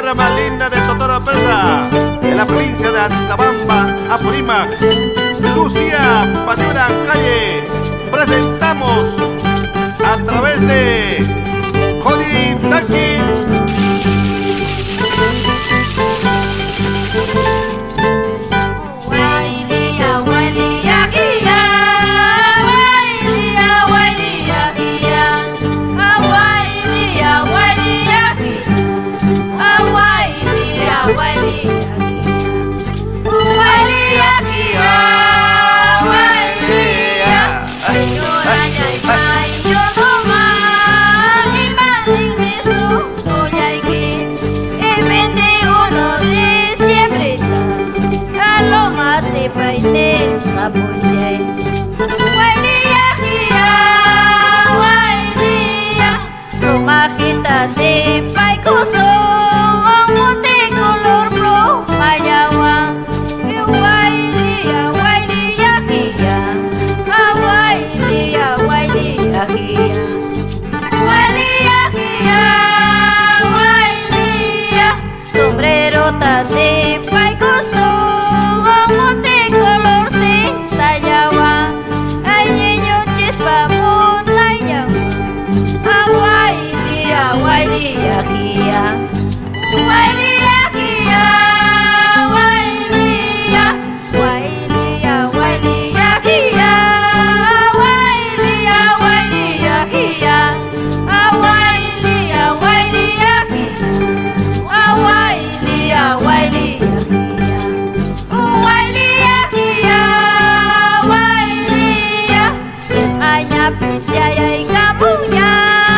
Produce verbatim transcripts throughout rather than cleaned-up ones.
la más linda de Totoro Presa, de la provincia de Antabamba, Apurímac, Lucía Patiura Calle. Presentamos a través de Jody Taki. De paicoso, monte color bro, mayawa, wailia, wailia, kia, wailia, wailia, kia, wailia, kia, wailia, sombrerota de paicoso, monte color se tallawa, ay niño chispa montaña, wailia, wailia, kia, wailia, kia, wailia, wailia, wailia, kia, wailia, wailia, kia, wailia, wailia, kia, wailia, wailia, wailia, kia, wailia, hanya pisaya y kamunya.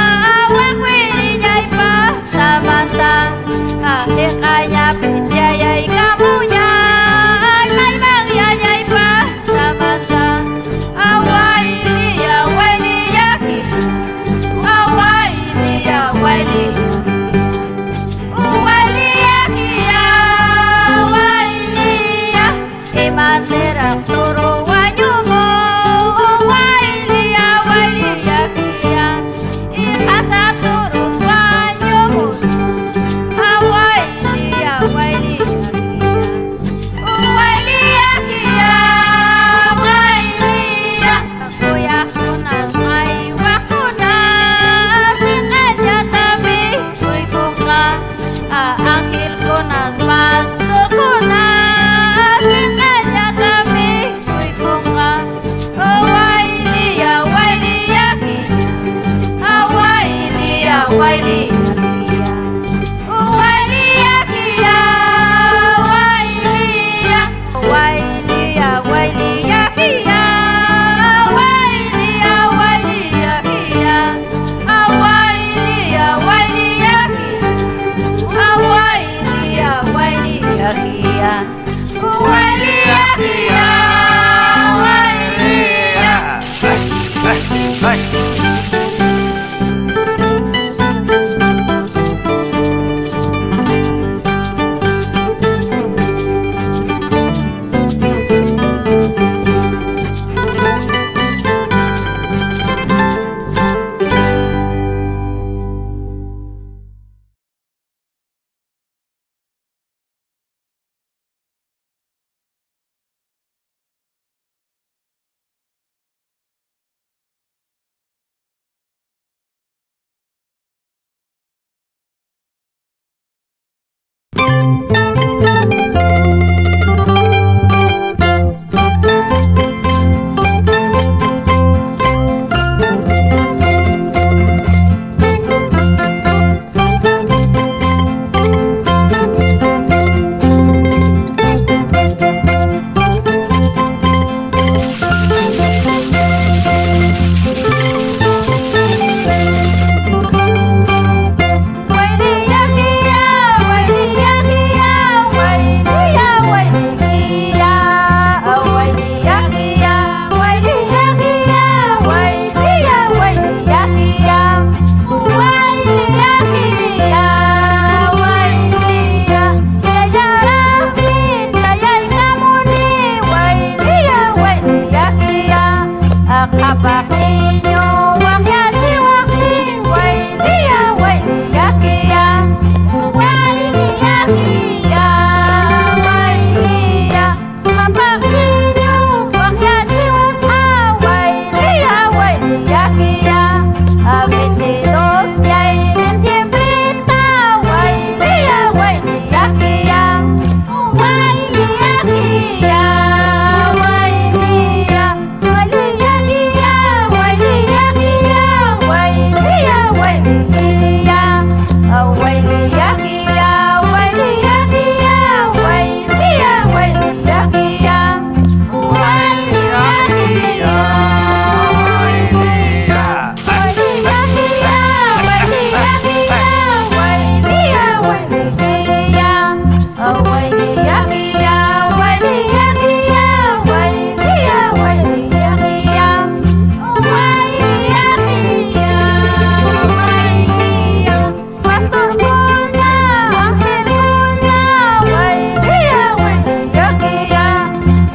Samanta, adekaya pisaya y kamunya, ay bagaya y pa, samanta, awailia, awailia, awailia, awailia, awailia, awailia, ematera toro wanyumo, awailia, awailia, asa toro. Wailia, wailia,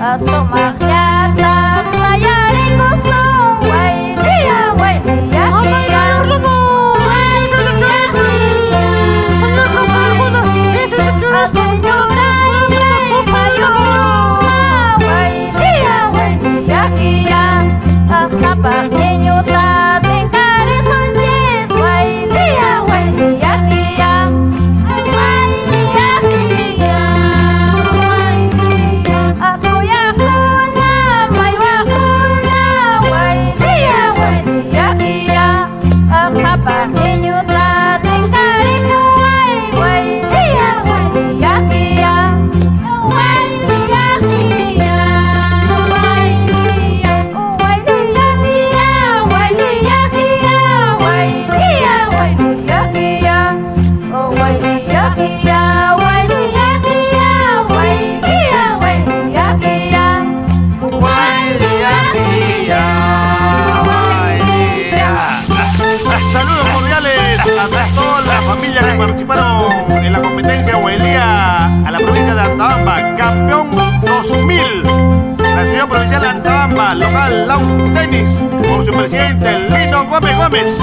Asomagliata, sayari kusung, wailia, wailia, kia. Ese es el chaleco. Señor Camargo, ese es el chaleco. Wailia, wailia, kia. Apapaqueño ta, tencare sonches, wailia, wailia, kia. Wailia, kia, wailia. Akuyakuna, maywakuna, wailia, wailia, kia. Apapaqueño ta, tencare kuwai, wailia, wailia, kia. Wailia, kia, wailia. Wailia, kia, wailia, kia, wailia, wailia, kia. Oh, wailia, kia, wailia, kia, wailia, wailia, kia. Saludos cordiales a todas las familias que participaron en la competencia Huelía a la provincia de Antabamba, campeón dos mil. La ciudad provincial de Antabamba, local Lawn Tenis, con su presidente Lino Gómez Gómez.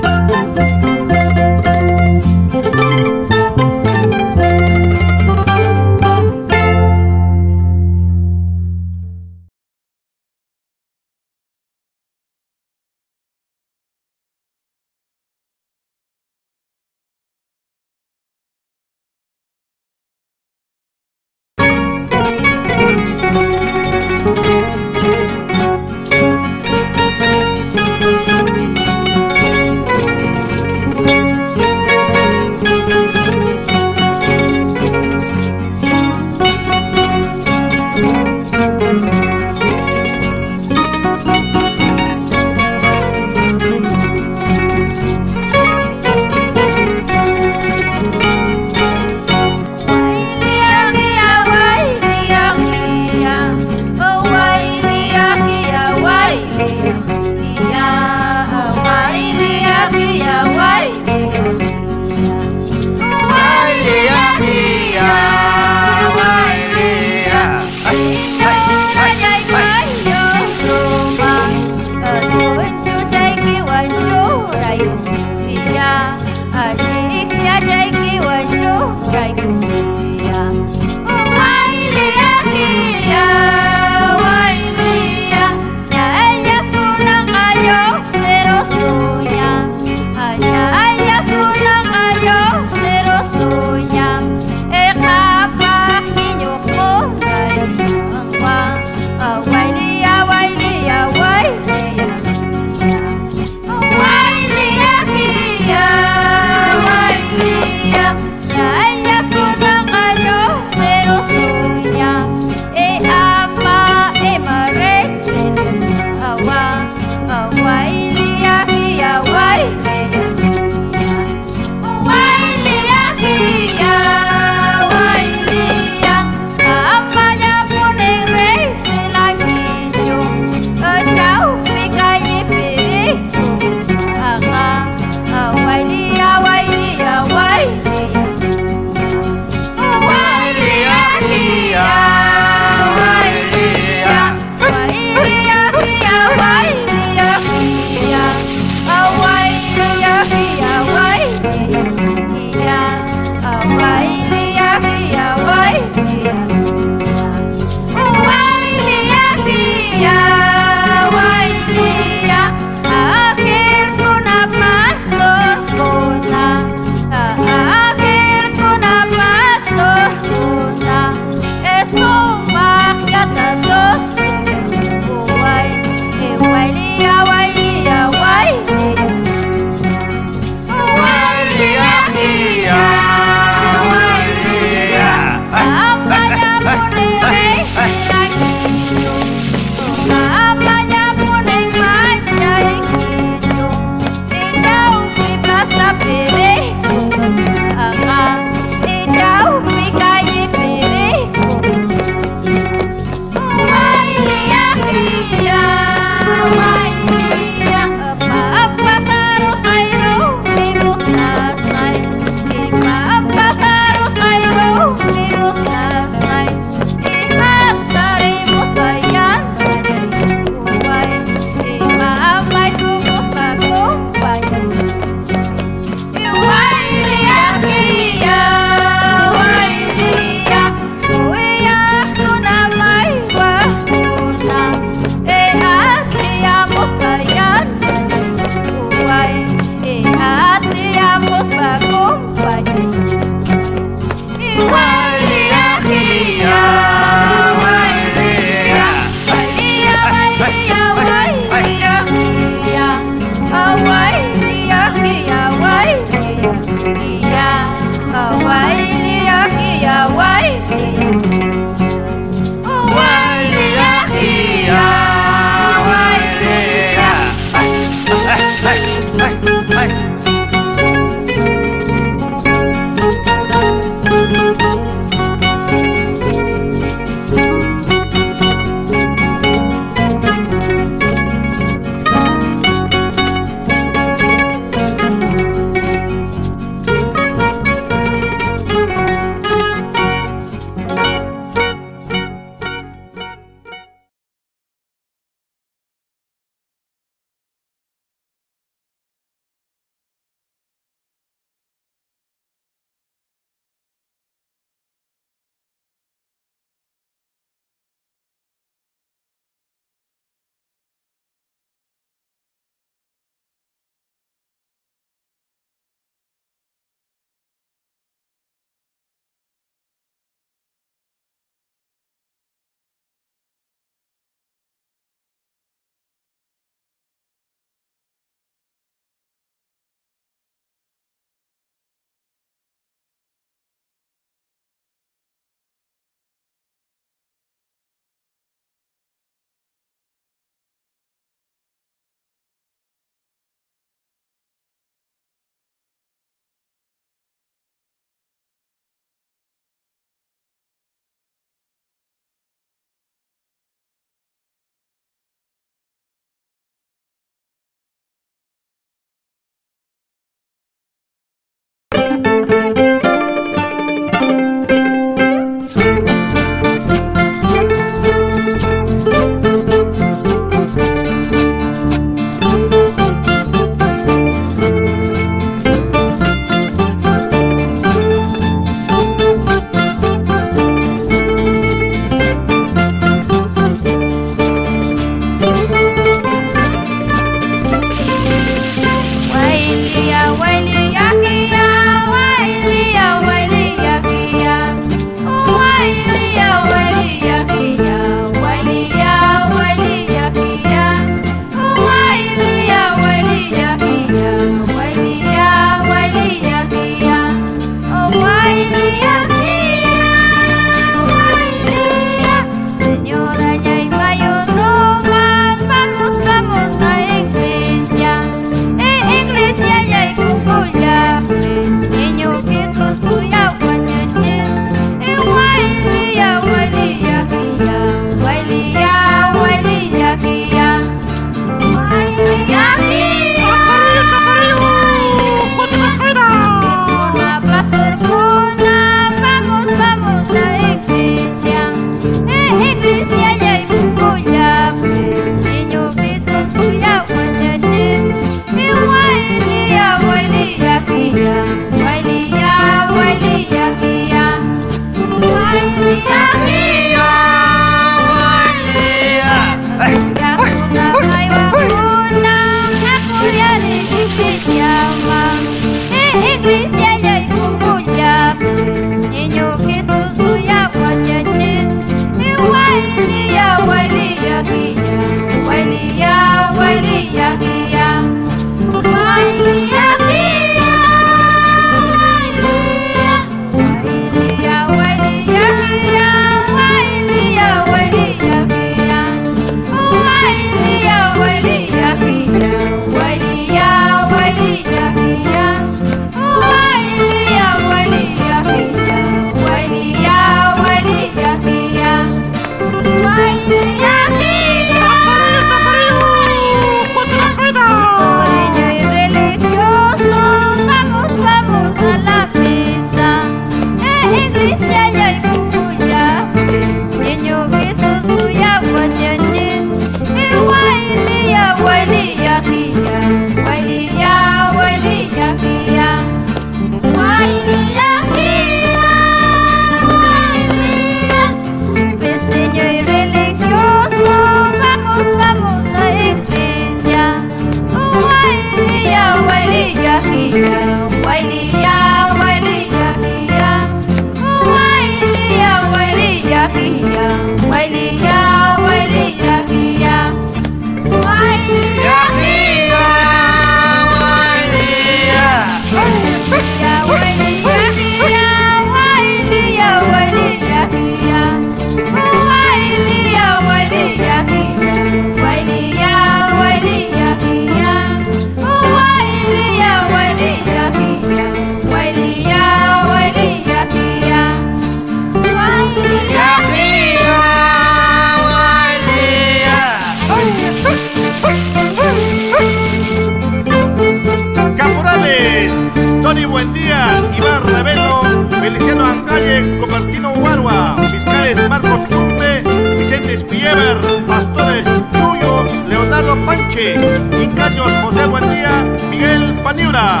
Tony Buendía, Iván Revelo, Feliciano Ancalle, Copertino Huarua, fiscales Marcos Chumbe, Vicente Spiever, Pastores Yuyo, Leonardo Panche, Incaños José Buendía, Miguel Paniura.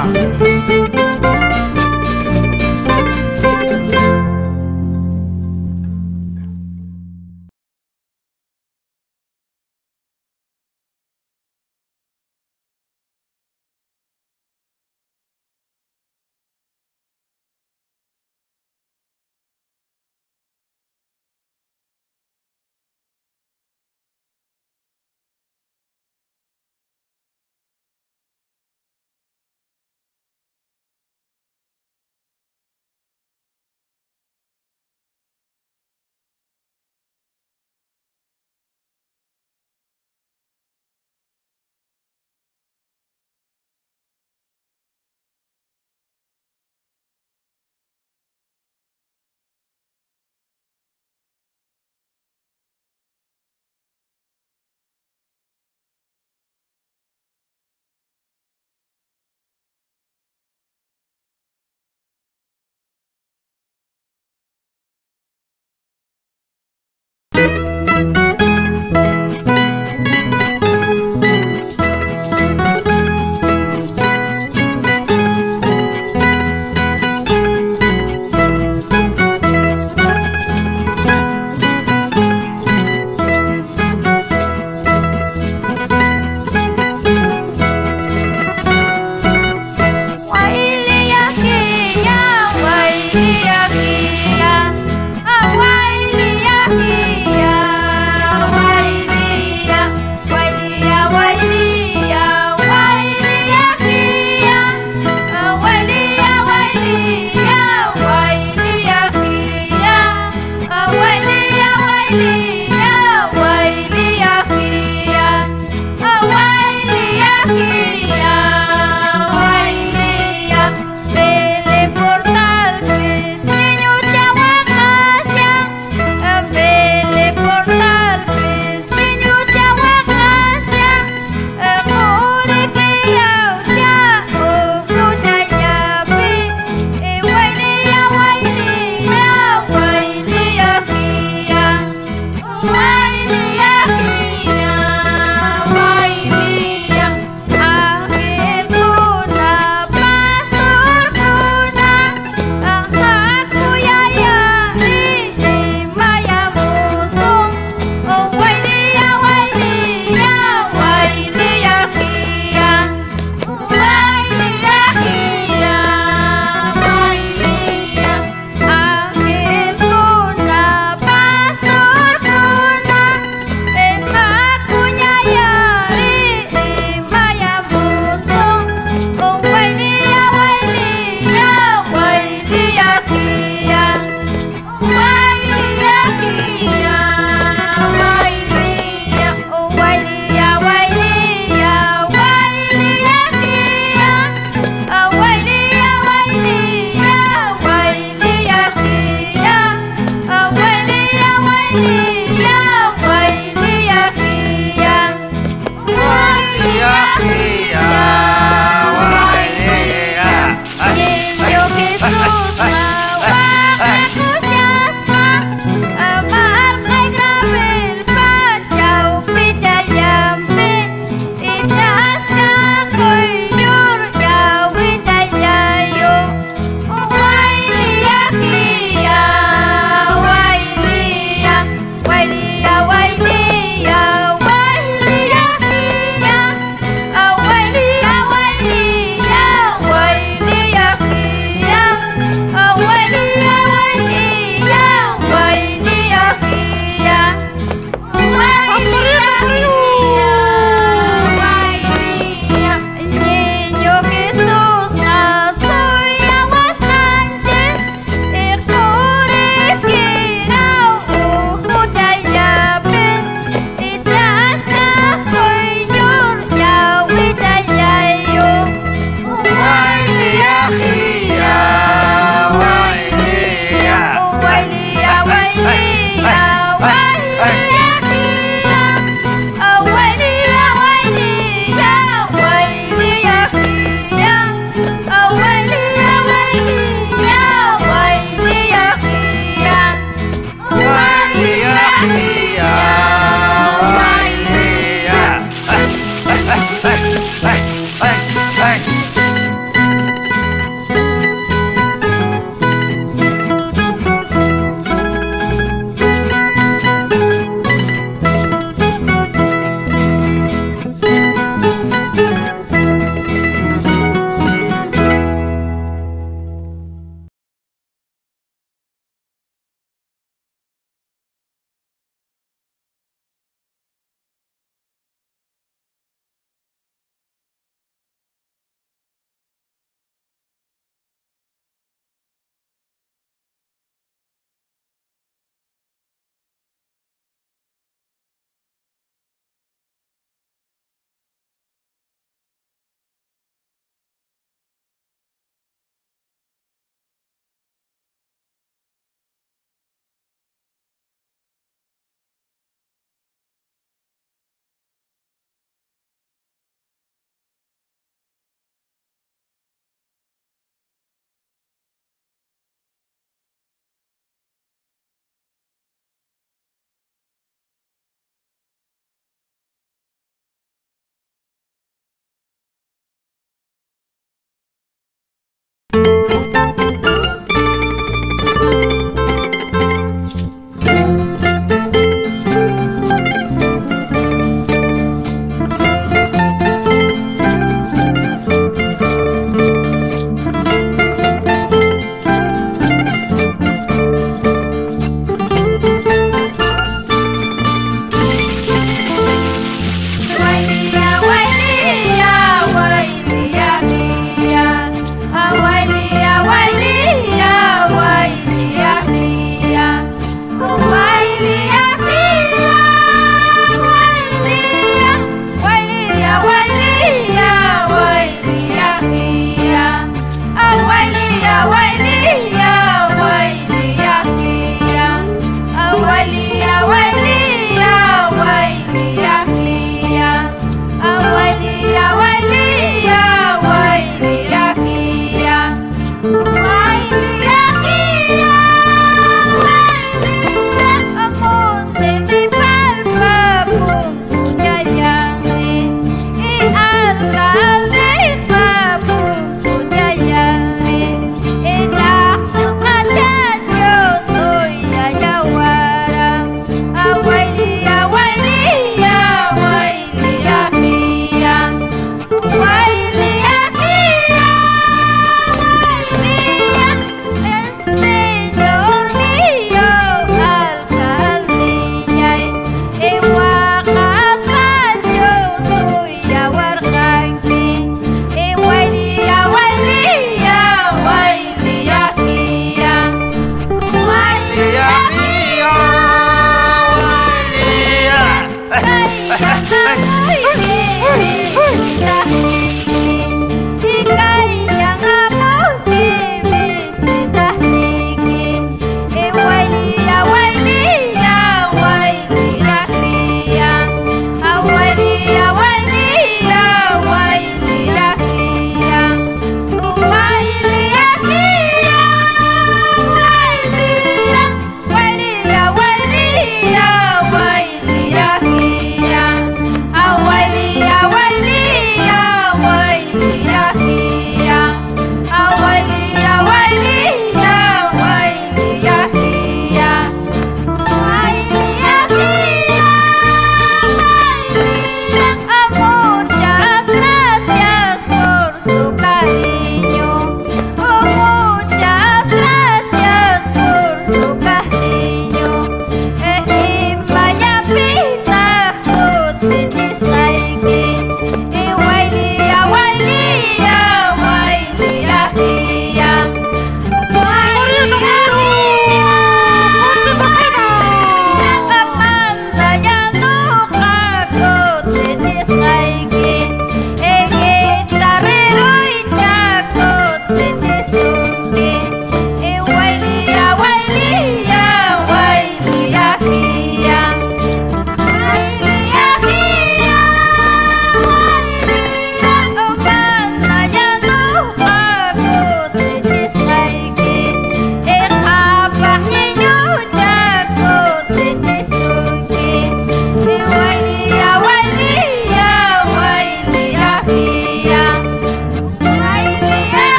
Wow.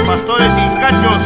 pastores sin cachos.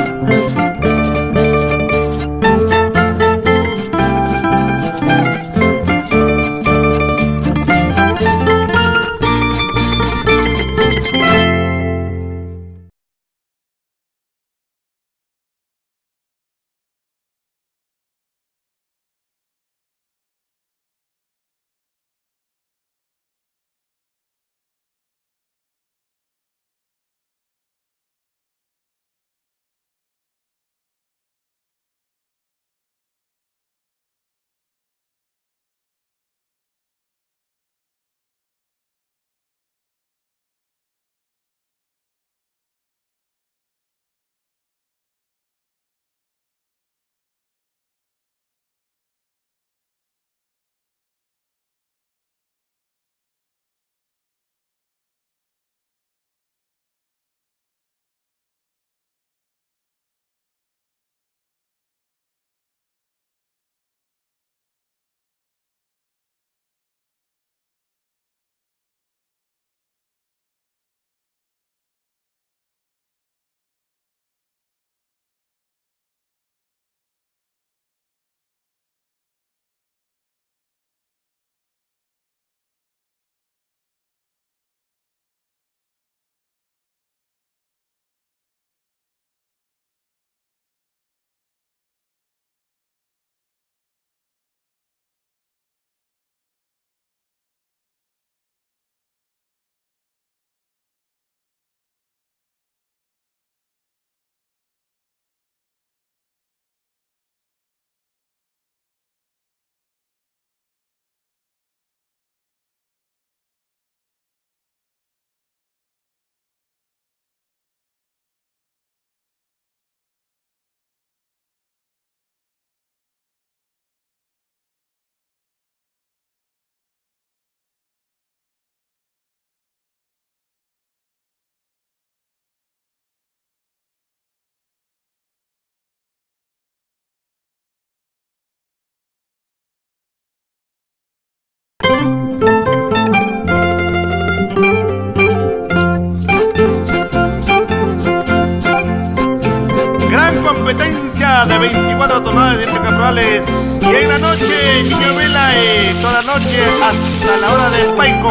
Competencia de veinticuatro toneladas de dientes caporales. Y en la noche, Niño Velae, toda la noche hasta la hora del paico.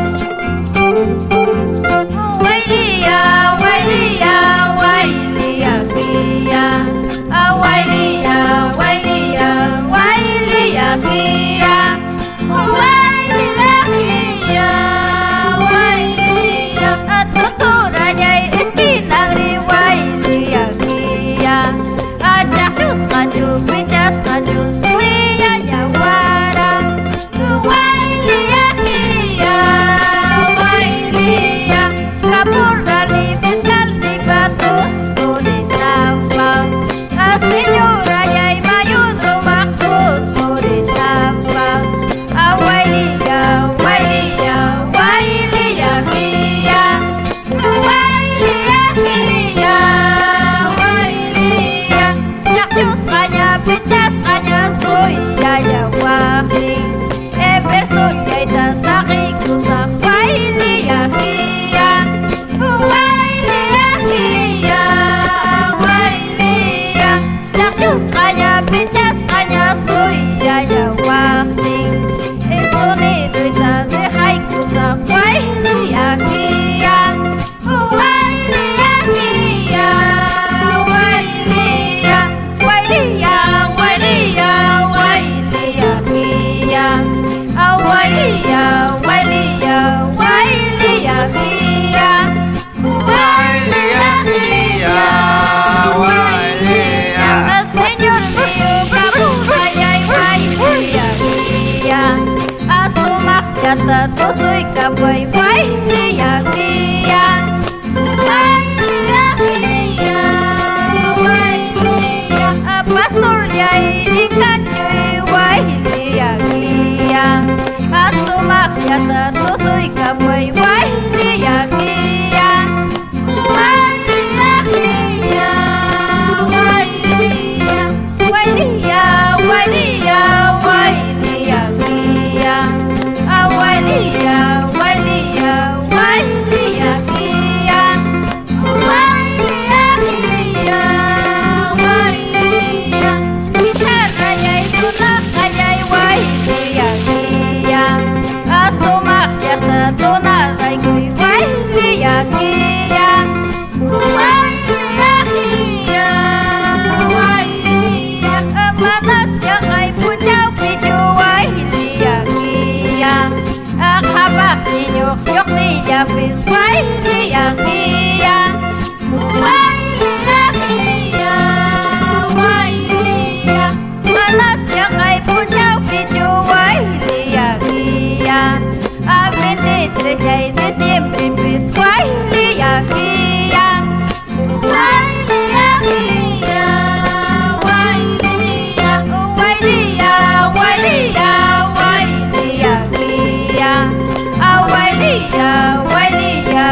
Wailia, wailia, wailia, kia. Ah, wailia, wailia, wailia, kia. Wailia, kia, wailia. Atutura jai esquina gri, wailia, kia. Ajachus maju, pinchas maju, suria yawara. Wailia, kia, wailia. Kapurra li fiscal di patos politafa. A señora yai mayudro makus politafa. A wailia, wailia, wailia, kia. Wailia, kia, wailia. Chachus kanya, pinchas kanya, suya yawahi. E perso yaita saki kuta, wailia, kia. Wailia, kia, wailia. Chachus kanya, pinchas kanya, suya yawahi. E sonido ita se haikuta, wailia, kia. Wailia, kia, wailia. Wailia, wailia, wailia, kia. Ah, wailia, wailia, wailia, kia. Wailia, kia, wailia. Ah, señor mío, bravura, yai, wailia, kia. Ah, su majata, tu soy capuay, wailia, kia. Wailia, kia, wailia. Ah, pastor, yai, ikachoy, wailia, kia. Ah, su majata, tu soy capuay, wailia, kia. Wailia, kia, wailia. Wailia, wailia, wailia, kia. Ah, wailia, wailia, wailia, kia. Wailia, Wailia, pues Wailia, Gia. Wailia, Gia, Wailia. Malasya kay puchaw pichu Wailia, Gia. A veintitrés de diciembre, pues Wailia, Gia. Wailia, Gia, Wailia. Wailia, Wailia, Wailia, Gia. Wailia, Wailia,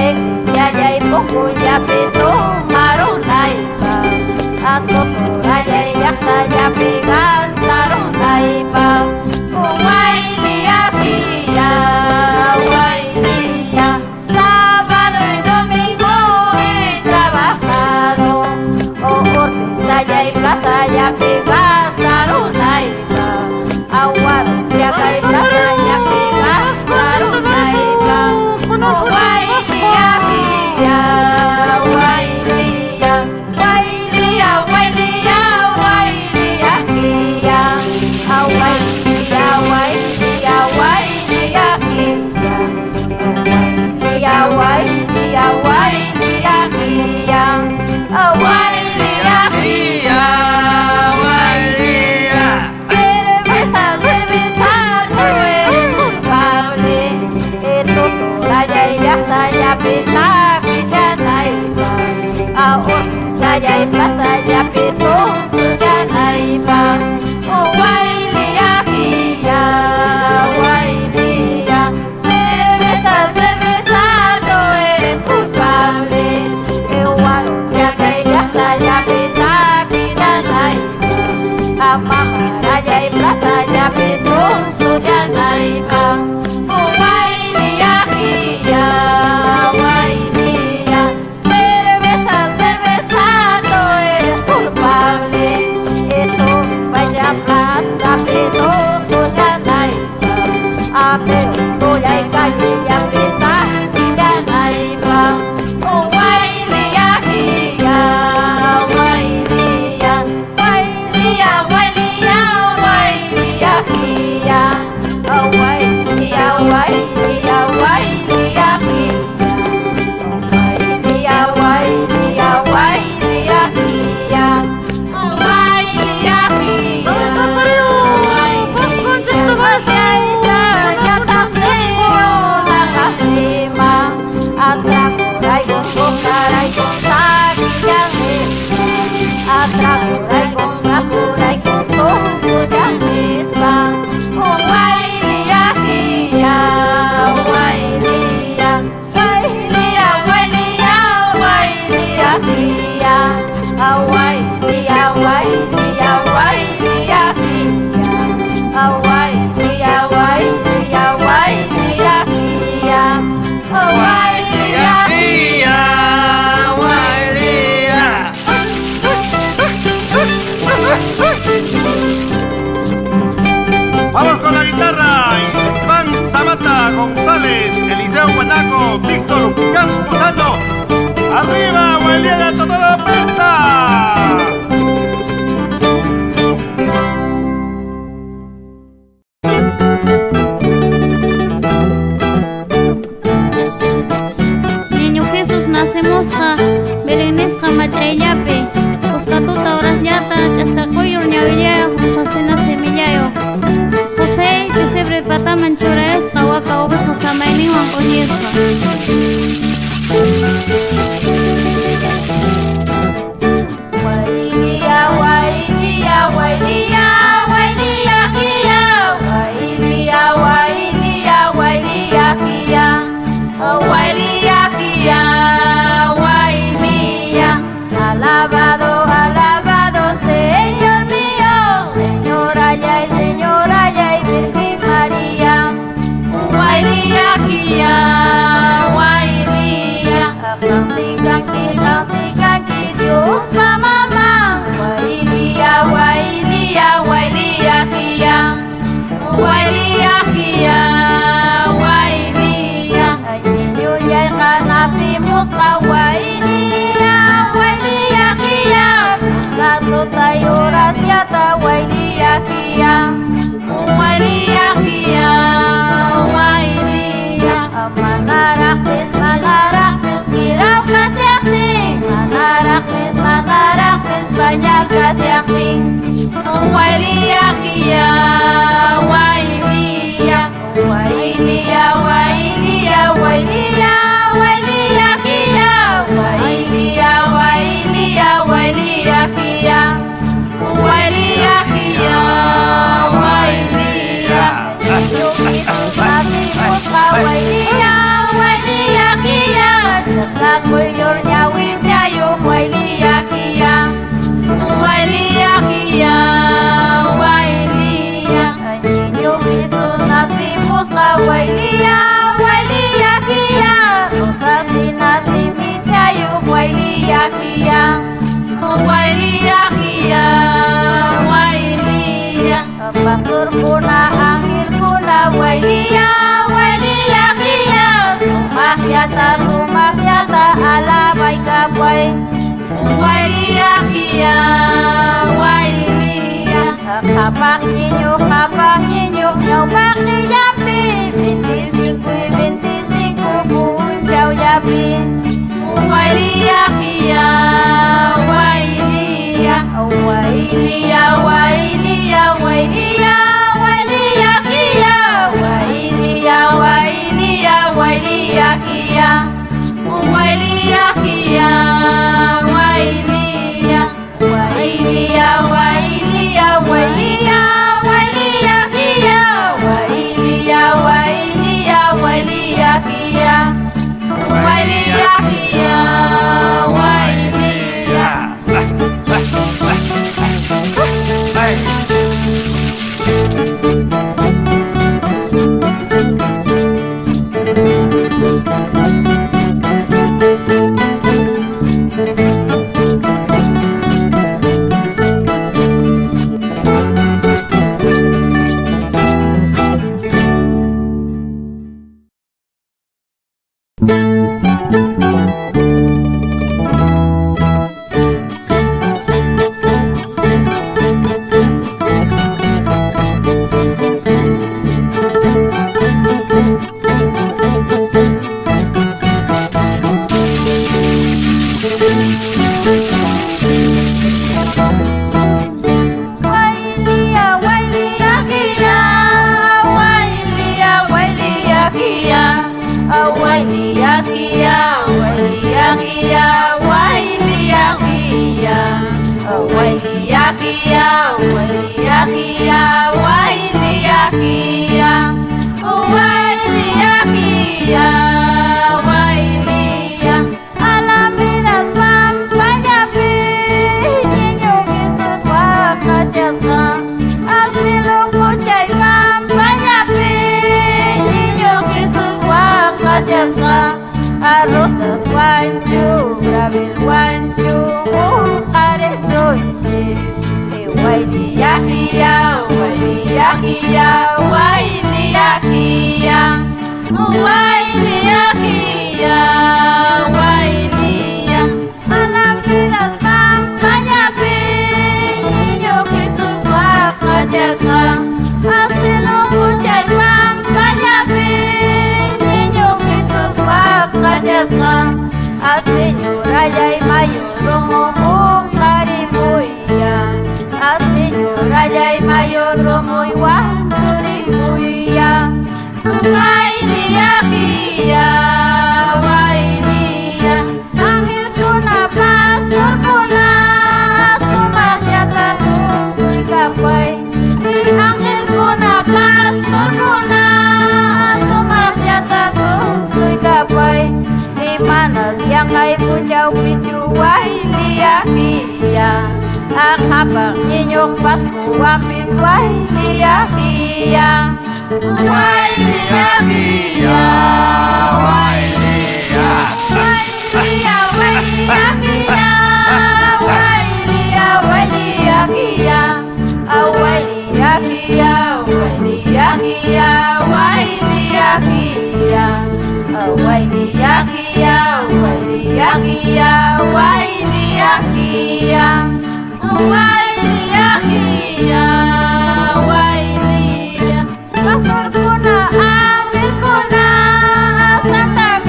ya ya y poco ya peto marondaipa a toto ya ya ya pegastaron daipa guailia kia guailia sábado y domingo he trabajado oh por ya y plaza ya pegastaron daipa aguaro ya cae plaza ya pegastaron daipa oh guailia kia guailia guailia guailia guailia kia ah guailia guailia guailia kia guailia guailia guailia kia ah guailia kia guailia cerveza cerveza tú eres culpable esto toda ya y hasta ya pesa que ya naiva ahora saya y plaza ya petoso ya naiva oh guailia kia guailia cerveza cerveza tú eres culpable el guaro ya cae ya hasta ya pesa que ya naiva amahara ya y plaza ya petoso ya naiva oh guailia kia guailia cerveza cerveza tú eres culpable esto vaya plaza petoso ya naiva ah pero tú ya y calle ya peta y ya naiva oh guailia kia guailia guailia guailia guailia kia oh guailia guailia guailia kia guailia guailia guailia kia oh guailia kia atracorai con cocarai con atracorai con atracorai con todo ya está oh guailia kia guailia guailia guailia guailia kia ah guailia guailia guailia kia ah guailia guailia guailia kia oh guailia kia guailia Vamos con la guitarra, Isván Zamata González, Eliseo Guanaco, Víctor Campuzano. Arriba, Guailia de Totoro Pesa. Niño Jesús nacemos ja, Berenes ja machayllape, Cuscatuta horas yata, Chascacoyor ñavillayo, Josacena semillayo. José, que se prepata manchores, Kawaka oveja samaini wankoniesca. guailia guailia guailia guailia kia guailia guailia guailia kia oh guailia kia guailia alabado alabado Señor mío Señora ya y Señora ya y Virgen María guailia kia guailia canti canti canti canti Dios mamá guailia guailia guailia kia guailia kia guailia ay niño ya nacimos pa guailia guailia kia gato tayoras ya ta guailia kia guailia kia guailia manarapes manarapes kirau kasiaking manarapes manarapes banyak kasiaking guailia kia guailia guailia guailia guailia guailia kia guailia guailia guailia kia guailia kia guailia nacimos pa guailia guailia kia kuyor nyawin jayo wailia kia wailia kia wailia niño Jesús nacimos la wailia wailia kia rosas y nacimos jayo wailia kia wailia kia wailia pastor kuna angel kuna wailia wailia kia rumah yata rumah yata ala baika boy wailia kia wailia kapak niño kapak niño nyopak di Yapi veinticinco y veinticinco punjau Yapi wailia kia wailia wailia wailia wailia wailia kia wailia wailia wailia kia wailia kia wailia wailia wailia wailia wailia kia wailia wailia wailia kia wailia kia wailia arroz del guancho, gravel guancho, mujeres doce. Wailia kia, wailia kia, wailia kia, wailia kia, wailia. A la vida campaña niño Jesús baja hacia atrás, hace lo mucha campaña niño Jesús baja hacia atrás, a señora ya y mayordomo mujer y muya. A señora ya y mayordomo igual turibuya. Wailia kia, wailia. Ángel kuna pastor kuna, sumahyata tungui kapai. Ángel kuna pastor kuna, sumahyata tungui kapai. Di mana siang kai pucau picu wailia kia. Akapang niño pas kuapis wailia kia. Wailia kia, wailia. Wailia, wailia kia. Wailia, wailia kia. Wailia kia, wailia kia. Wailia kia. Wailia kia, wailia kia. Wailia kia. Wailia kia, wailia. Pastor kuna, angel kuna, Santa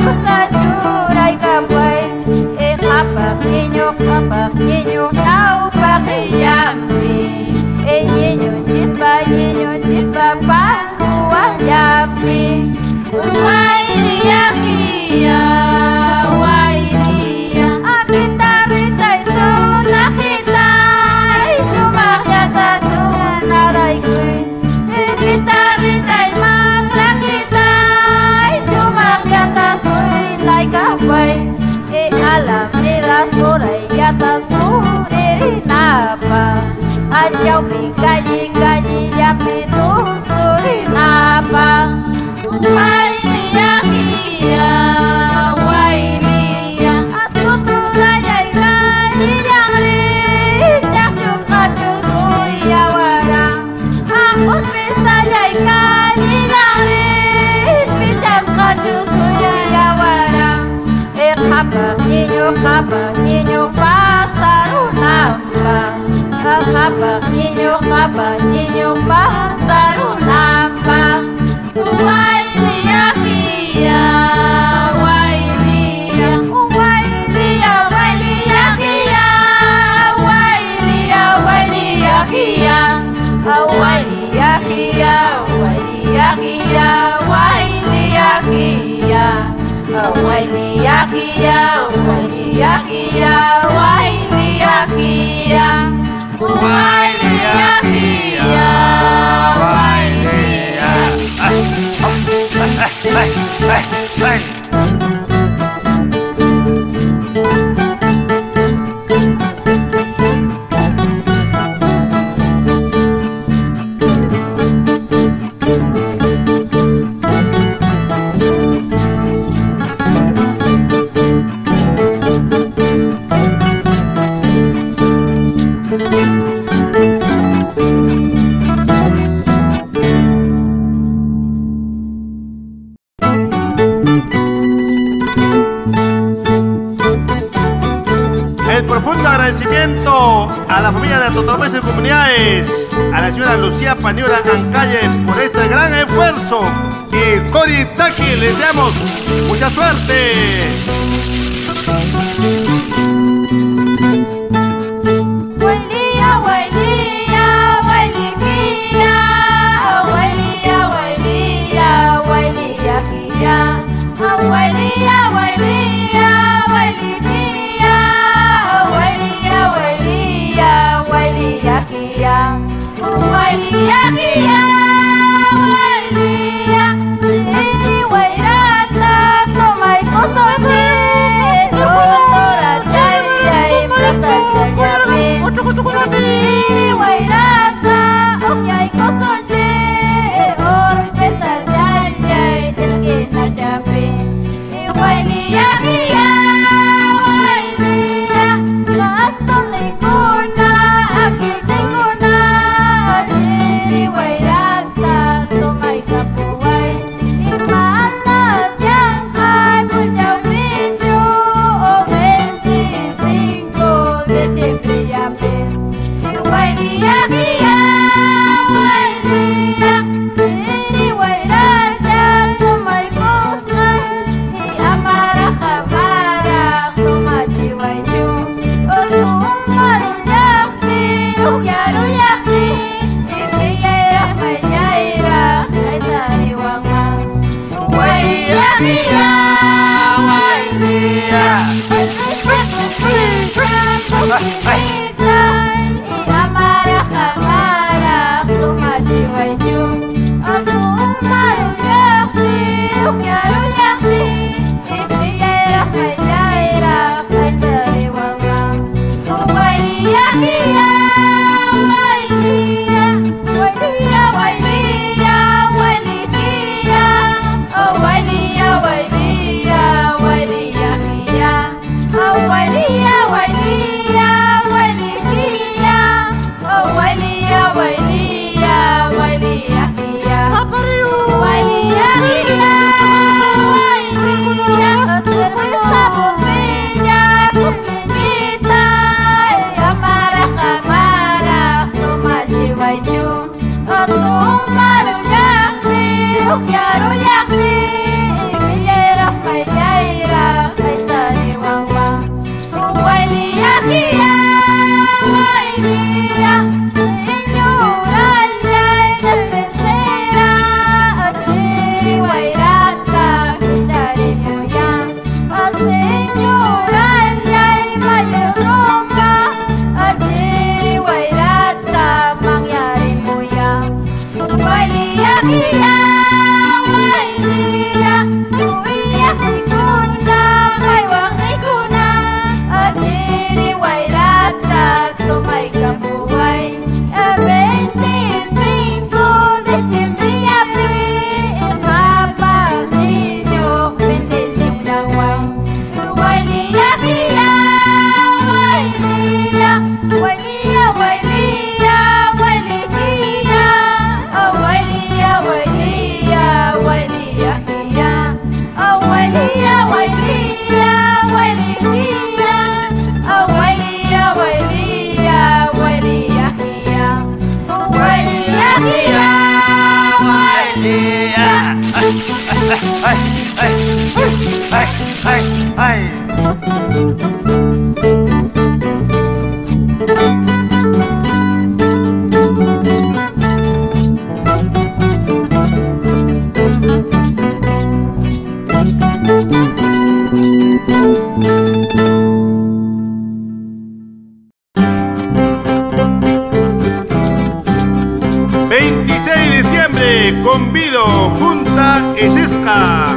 Japa, niño pájaro nampa. Japa, niño japa, niño pájaro nampa. Wailia kia, wailia, wailia, wailia kia, wailia, wailia kia, wailia kia, wailia kia, wailia kia, wailia kia, wailia kia, wailia kia, wailia kia, wailia. Hey, hey, hey. Profundo agradecimiento a la familia de Totormesa y Comunidades, a la señora Lucía Paniora Ancalle por este gran esfuerzo, y Cori Taki les deseamos mucha suerte. Wailia, wailia, wailikia, wailia, wailia, wailia kia, wailia, wailia, wailikia, wailia, wailia, wailia kia, wailia kia, wailia, ini wairata, tomai kosote, doctora chaya, impresa chaya pe, ini wairata, okyai kosote, orpesa chaya, esquina chape, wailia kia, wailia, gaston leikuna, aquí tenguna, diri wairata, tomai kapuai, imanas yang hai puchau pichu, veinticinco de siempre ya pen, wailia kia, wailia, diri wairata, tomai kosan, i amara kamara, tomai jiwaiju, otumaru yakti, ukyaru yakti, ipiyaira mayaira, kaisari wanga, wailia kia, wailia, amara kamara, tomai jiwaiju, otumaru yakti, ukyaru yakti, ipiyaira mayaira, kaisari wanga, wailia kia, wailia, wailia, wailia, wailikia, oh wailia, wailia, wailia kia, oh wailia, wailia, wailikia, oh wailia, wailia, wailia kia, wailia kia, wailia, cerveza botella, coquinita, amara kamara, toma chihuachu, otumaru yakti, ukyaru yakti, ipillera mayaira, kaisari wangwa, wailia kia, wailia, señora yay cervecera, atiri wairata, kichari yoya, señora yay mayodroma, atiri wairata, mangyari moya, wailia kia, wailia, uiyak nikuna, maywang nikuna, atiri wairata, tomai kabuhay, veinticinco de siempre ya fui, papa niño, bendición langwang, Ay. veintiséis de diciembre, convido Junta Esesca.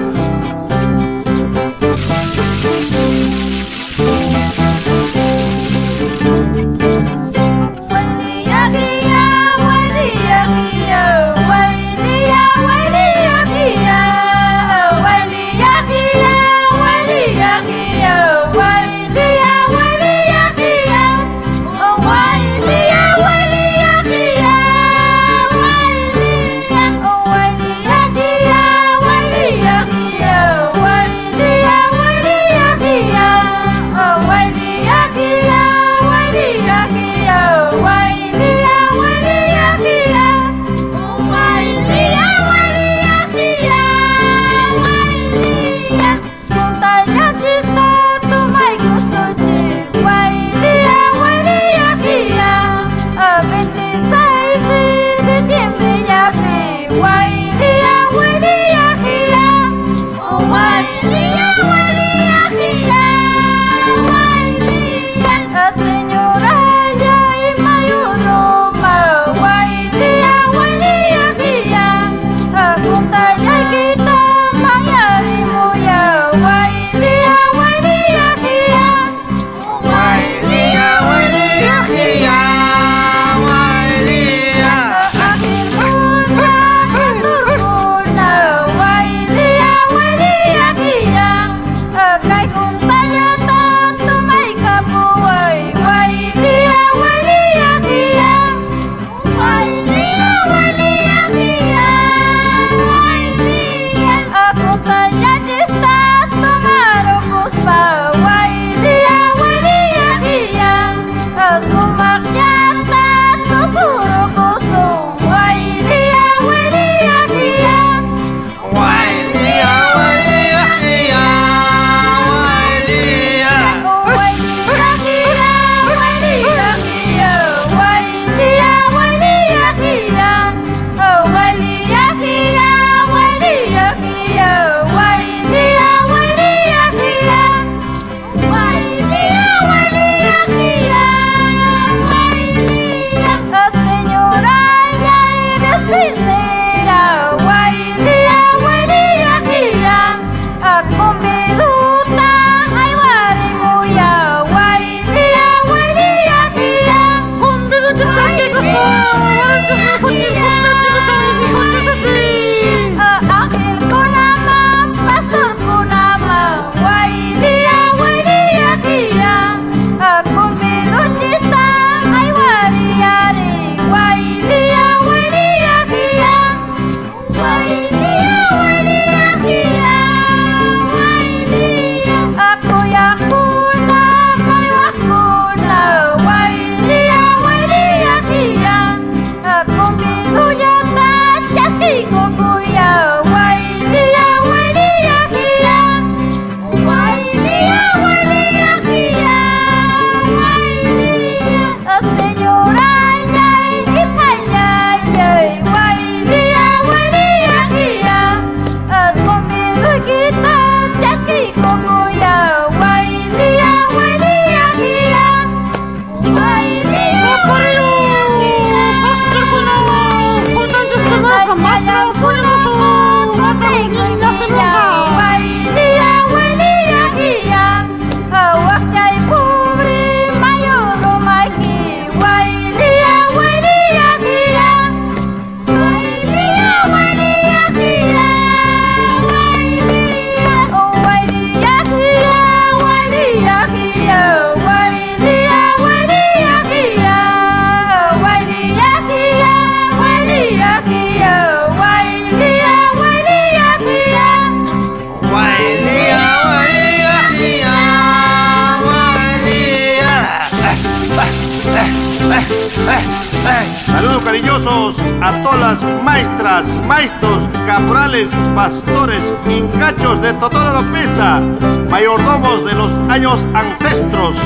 orgullosos a todas las maestras, maestros, caporales, pastores y cachos de Totora Lopeza, mayordomos de los años ancestros.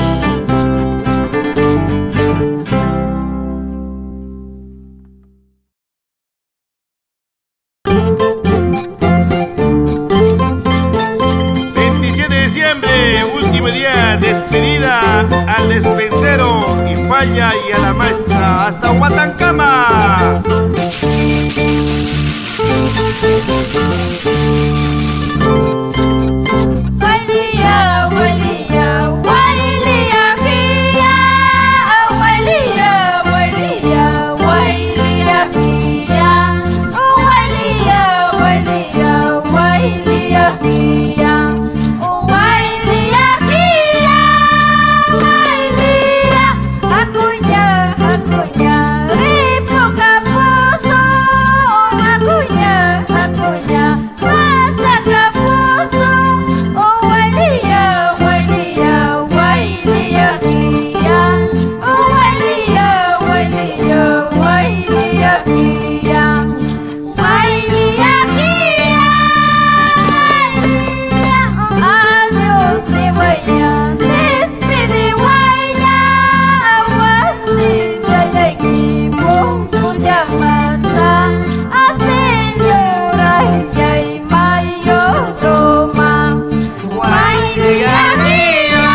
veintisiete de diciembre, último día, despedida al despensero y falla y a la maestra hasta Huatancama. Huelía, huelía, huelía, guía. Huelía, huelía, huelía, guía. Huelía, huelía, huelía, guía. Huelía, guía. Huelía, acuña, acuña, ripoca pozo. Acuña, acuña, pasa capozo. Huelía, huelía, huelía, guía. Huelía, huelía, huelía, guía. Huelía, guía. Adiós, mi huella, despide huella. Aguacita y equipo, cuya mata. A señora y mayoroma. Huelía, guía.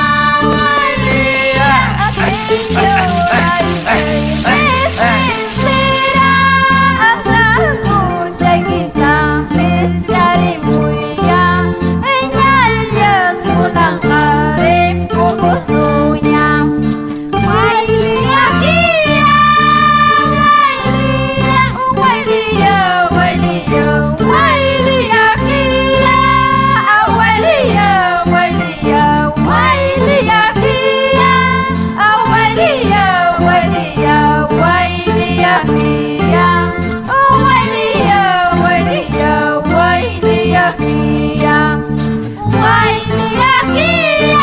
A señora y despensera. Atrajo chiquita, echari muya. Enyalias punangare pukusunya. Huelía, guía. Huelía, huelía, huelía, guía. Huelía, huelía, huelía, guía. Huelía, huelía, huelía, guía. Huelía, huelía, huelía, guía. Huelía, guía.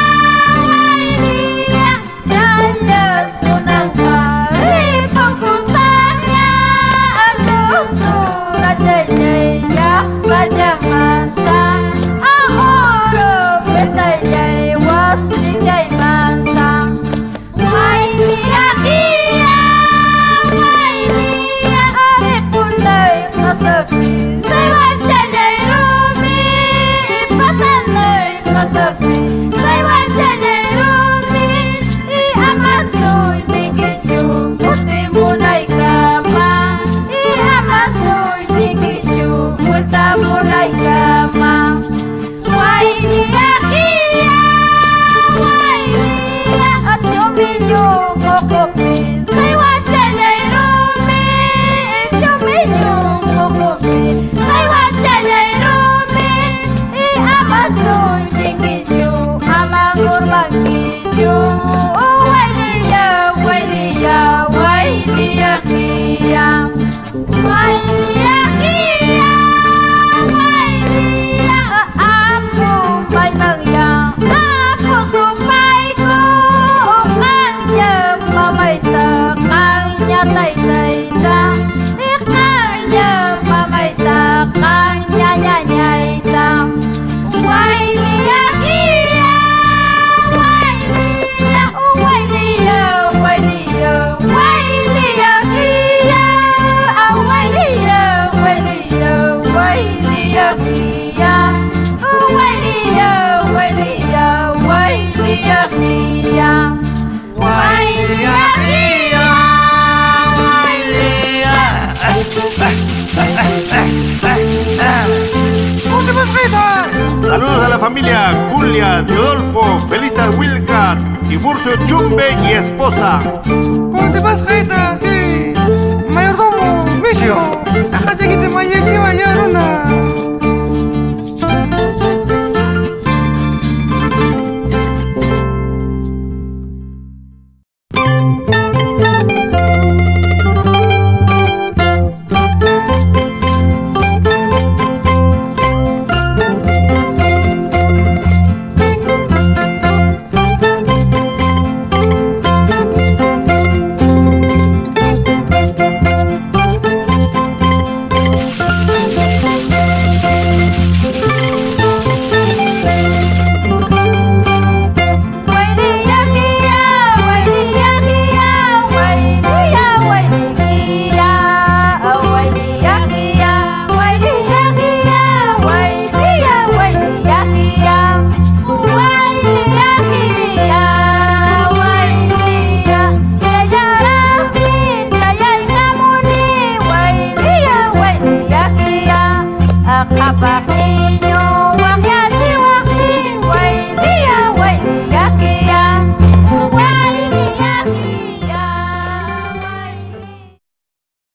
Huelía, dalas punangare pukusanya. Atusura jaya raja manta. Ahoro besaya wasi jai manta. Huelía, guía. Huelía, arepundai masafi. Sewa jalai rumi. Pasanai masafi. Sewa jalai rumi. I amatoi bikichu. Puti munai kama. I amatoi bikichu. Puta munai kama. Huelía, guía. Huelía, atiumiyu kokopi. Sewa jalai rumi. Atiumiyu kokopi. Sewa jalai rumi. I amatoi bikichu. Amagur bagichu. Huelía, huelía, huelía, guía. Huelía, guía. Huelía, apu pai mangya. Apu sumaiku. Kanya mamaita. Kanya tai tai ta. Kanya mamaita. Kanya nyanyai ta. Huelía, guía. Huelía, huelía, huelía, huelía, guía. Huelía, huelía, huelía, guía. Huelía, huelía, huelía, guía. Huelía, guía. Últimas fritas. Saludos a la familia Julia, Teodolfo, Felicitas Wilcat, Tiburcio Chumbe y esposa. Últimas fritas. Sí. Mayordomo, Micio. Ajá, que te vaya a llevar una.